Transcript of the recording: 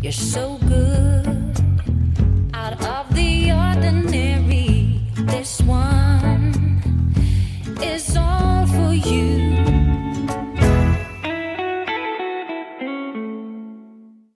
You're so good, out of the ordinary. This one